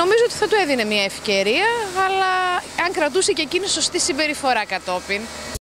νομίζω ότι θα του έδινε μια ευκαιρία, αλλά αν κρατούσε και εκείνη σωστή συμπεριφορά κατόπιν.